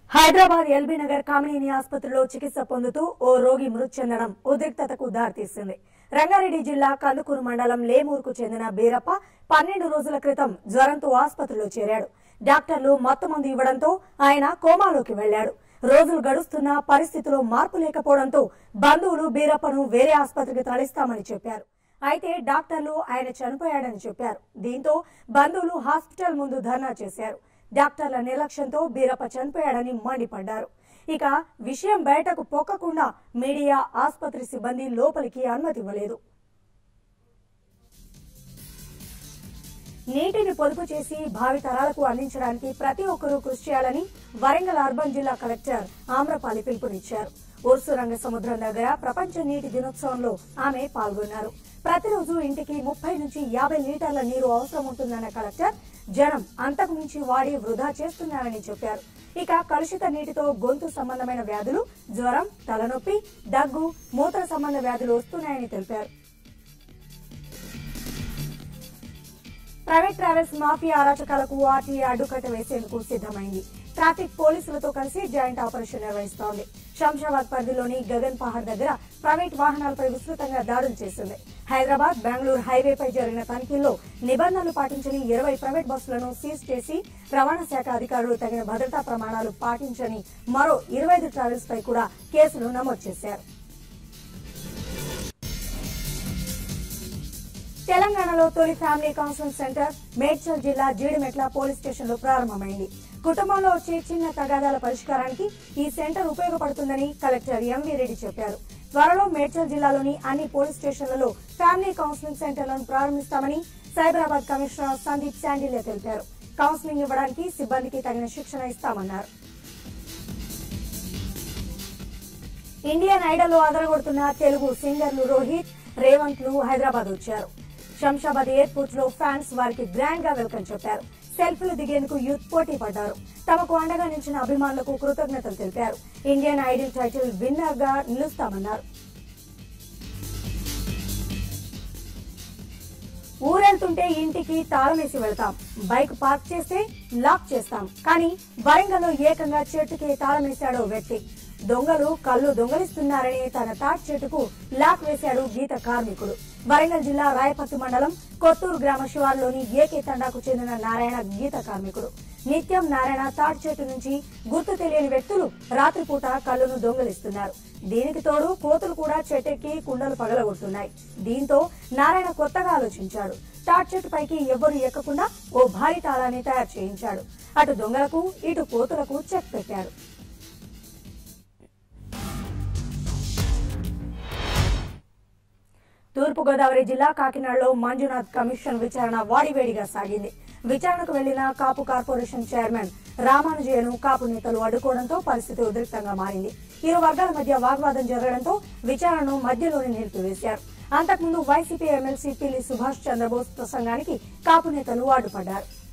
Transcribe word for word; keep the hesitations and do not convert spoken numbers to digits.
Hyderabad LB Nagar Kamineni ఆసుపత్రిలో చికిత్స పొందుతూ ఓ రోగి మృతి చెందడం ఉద్రిక్తతకు దారితీసింది. రంగారెడ్డి జిల్లా కందుకూరు మండలం లేమూరుకు చెందిన బీరప్ప పన్నెండు రోజుల క్రితం జ్వరంతో ఆసుపత్రిలో చేరాడు. డాక్టర్లు మత్తుమందు ఇవ్వడంతో ఆయన కోమాలోకి వెళ్లాడు. రోజులు గడుస్తున్నా పరిస్థితిలో మార్పు లేకపోవడంతో బంధువులు బీరప్పను వేరే ఆసుపత్రికి తరలిస్తామని చెప్పారు. అయితే డాక్టర్లు ఆయన చనిపోయాడని చెప్పారు. దీంతో బంధువులు హాస్పిటల్ ముందు ధర్నా చేశారు. డాక్టర్ల నిర్లక్ష్యంతో బీరప్ప చనిపోయాడని మండిపడ్డారు. ఇక విషయం బయటకు పొక్కకుండా మీడియా, ఆసుపత్రి సిబ్బంది లోపలికి అనుమతి ఇవ్వలేదు. నీటిని పొదుపు చేసి భావి తరాలకు అందించడానికి ప్రతి ఒక్కరూ కృషి చేయాలని వరంగల్ అర్బన్ జిల్లా కలెక్టర్ ఆమ్రపాలి పిలుపునిచ్చారు. ఉర్సు రంగ సముద్రం దగ్గర ప్రపంచ నీటి దినోత్సవంలో ఆమె పాల్గొన్నారు. ప్రతిరోజు ఇంటికి ముప్పై నుంచి యాభై లీటర్ల నీరు అవసరం ఉంటుందన్న కలెక్టర్ జనం అంతకు మించి వాడి వృధా చేస్తున్నారని చెప్పారు. ఇక కలుషిత నీటితో గొంతు సంబంధమైన వ్యాధులు, జ్వరం, తలనొప్పి, దగ్గు, మూత్ర సంబంధ వ్యాధులు వస్తున్నాయని తెలిపారు. ప్రైవేట్ ట్రావెల్స్ మాఫియా అరాచకాలకు ఆర్టీఏ అడ్డుకట్ట వేసేందుకు సిద్దమైంది. ట్రాఫిక్ పోలీసులతో కలిసి జాయింట్ ఆపరేషన్ నిర్వహిస్తోంది. శంషాబాద్ పరిధిలోని గగన్ పహాడ్ దగ్గర ప్రైవేట్ వాహనాలపై విస్తృతంగా దాడులు చేసింది. హైదరాబాద్ బెంగళూరు హైవేపై జరిగిన తనిఖీల్లో నిబంధనలు పాటించని ఇరవై ప్రైవేట్ బస్సులను సీజ్ చేసి రవాణా శాఖ అధికారులు తగిన భద్రతా ప్రమాణాలు పాటించని మరో ఇరవై ఐదు ట్రావెల్స్ పై కూడా కేసులు నమోదు చేశారు. తెలంగాణలో తొలి ఫ్యామిలీ కౌన్సిలింగ్ సెంటర్ మేడ్చల్ జిల్లా జీడిమెట్ల పోలీస్ స్టేషన్ లో ప్రారంభమైంది. కుటుంబంలో వచ్చే చిన్న తగాదాల పరిష్కారానికి ఈ సెంటర్ ఉపయోగపడుతుందని కలెక్టర్ ఎంవీ రెడ్డి చెప్పారు. త్వరలో మేడ్చల్ జిల్లాలోని అన్ని పోలీస్ స్టేషన్లలో ఫ్యామిలీ కౌన్సిలింగ్ సెంటర్లను ప్రారంభిస్తామని సైబరాబాద్ కమిషనర్ సందీప్ శాండిల్య తెలిపారు. కౌన్సిలింగ్ ఇవ్వడానికి సిబ్బందికి తగిన శిక్షణ ఇస్తామన్నారు. ఇండియన్ ఐడల్ లో అదరగొడుతున్న తెలుగు సింగర్లు రోహిత్, రేవంత్ లు హైదరాబాద్ వచ్చారు. శంషాబాద్ ఎయిర్పోర్ట్ లో ఫ్యాన్స్ వారికి గ్రాండ్ గా వెల్కమ్ చెప్పారు. సెల్ఫీలు దిగేందుకు యూత్ పోటీ పడ్డారు. తమకు అండగా నిలిచిన అభిమానులకు కృతజ్ఞతలు తెలిపారు. ఇండియన్ ఐడల్ టైటిల్ విన్నర్ గా నిలుస్తామన్నారు. ఊరెళ్తుంటే ఇంటికి తాళమేసి వెళ్తాం, బైక్ పార్క్ చేస్తే లాక్ చేస్తాం. కానీ వరంగల్లో ఏకంగా చెట్టుకి తాళమేశాడో వ్యక్తి. దొంగలు కళ్ళు దొంగలిస్తున్నారని తన తాటి చెట్టుకు లాక్ వేశాడు గీత కార్మికుడు. వరంగల్ జిల్లా రాయపత్తి మండలం కొత్తూరు గ్రామ శివారులోని ఏకే తండాకు చెందిన నారాయణ గీత కార్మికుడు. నిత్యం నారాయణ తాటి చెట్టు నుంచి గుర్తు తెలియని వ్యక్తులు రాత్రిపూట కళ్ళును దొంగలిస్తున్నారు. దీనికి తోడు కోతులు కూడా చెట్టెక్కి కుండలు పగలగొడుతున్నాయి. దీంతో నారాయణ కొత్తగా ఆలోచించాడు. తాటి చెట్టు పైకి ఎవ్వరూ ఎక్కకుండా ఓ భారీ తాళాన్ని తయారు చేయించాడు. అటు దొంగలకు ఇటు కోతులకు చెక్ పెట్టాడు. తూర్పుగోదావరి జిల్లా కాకినాడలో మంజునాథ్ కమిషన్ విచారణ వాడివేడిగా సాగింది. విచారణకు వెళ్లిన కాపు కార్పొరేషన్ చైర్మన్ రామానుజయ్యను కాపు నేతలు అడ్డుకోవడంతో పరిస్థితి ఉద్రిక్తంగా మారింది. ఇరు వర్గాల మధ్య వాగ్వాదం జరగడంతో విచారణను మధ్యలోనే నిలిపివేశారు. అంతకుముందు వైసీపీ ఎమ్మెల్సీ పిల్లి సుభాష్ చంద్రబోస్ ప్రసంగానికి కాపు నేతలు అడ్డుపడ్డారు.